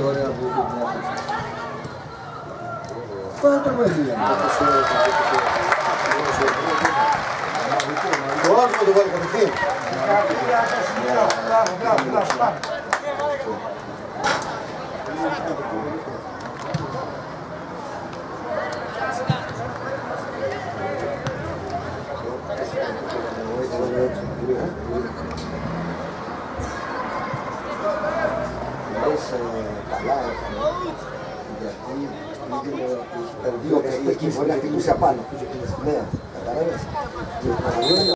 κατηγορία που είχε την άφηξη. Πάρα τρομερή. Το άσμα το βάλει κατευθείαν. Μπράβο. Εκεί μπορεί να χτυπήσει απάνω. Ναι, καταλάβες.